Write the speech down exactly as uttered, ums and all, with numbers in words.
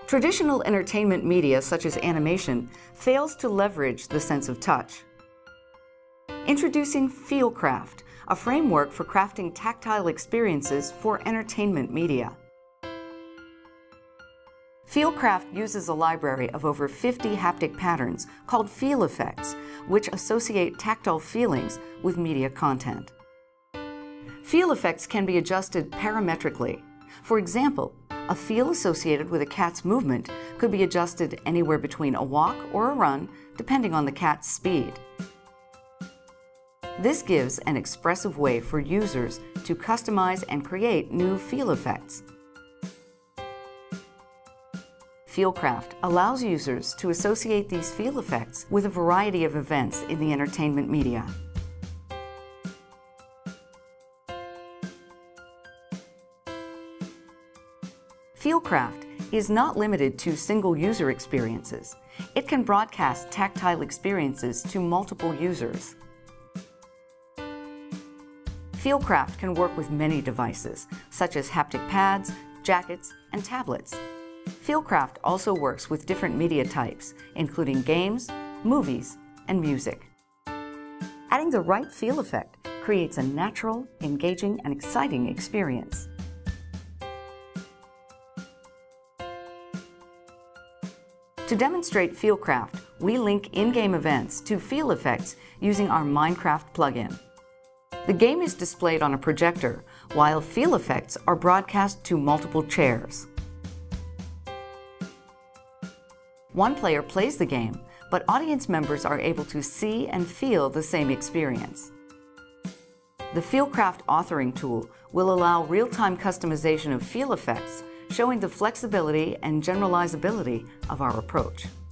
Traditional entertainment media, such as animation, fails to leverage the sense of touch. Introducing FeelCraft, a framework for crafting tactile experiences for entertainment media. FeelCraft uses a library of over fifty haptic patterns called feel effects, which associate tactile feelings with media content. Feel effects can be adjusted parametrically. For example, a feel associated with a cat's movement could be adjusted anywhere between a walk or a run, depending on the cat's speed. This gives an expressive way for users to customize and create new feel effects. FeelCraft allows users to associate these feel effects with a variety of events in the entertainment media. FeelCraft is not limited to single user experiences. It can broadcast tactile experiences to multiple users. FeelCraft can work with many devices, such as haptic pads, jackets, and tablets. FeelCraft also works with different media types, including games, movies, and music. Adding the right feel effect creates a natural, engaging, and exciting experience. To demonstrate FeelCraft, we link in-game events to feel effects using our Minecraft plugin. The game is displayed on a projector, while feel effects are broadcast to multiple chairs. One player plays the game, but audience members are able to see and feel the same experience. The FeelCraft authoring tool will allow real-time customization of feel effects, showing the flexibility and generalizability of our approach.